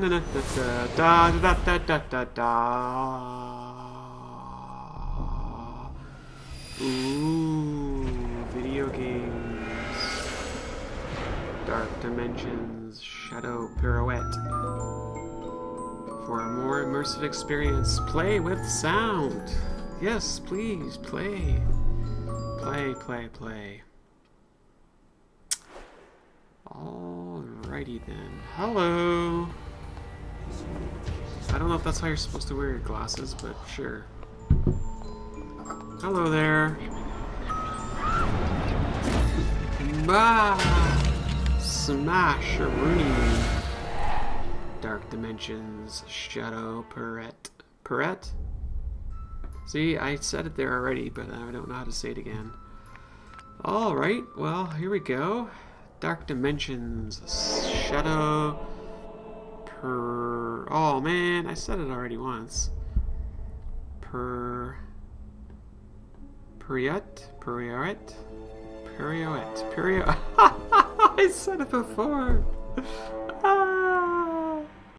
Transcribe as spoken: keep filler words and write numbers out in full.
na na da da da da da da. Ooh, video games. Dark Dimensions, Shadow Pirouette. For a more immersive experience, play with sound. Yes, please, play. Play, play, play. Alrighty then. Hello. I don't know if that's how you're supposed to wear your glasses, but sure. Hello there. Bah! Smash a Rooney. Dark Dimensions, Shadow Pirouette. Pirouette? See, I said it there already, but I don't know how to say it again. Alright, well, here we go. Dark Dimensions, Shadow Per... Oh man, I said it already once. Per... Pirouette? Pirouette? Pirouette. Pirouette. I said it before.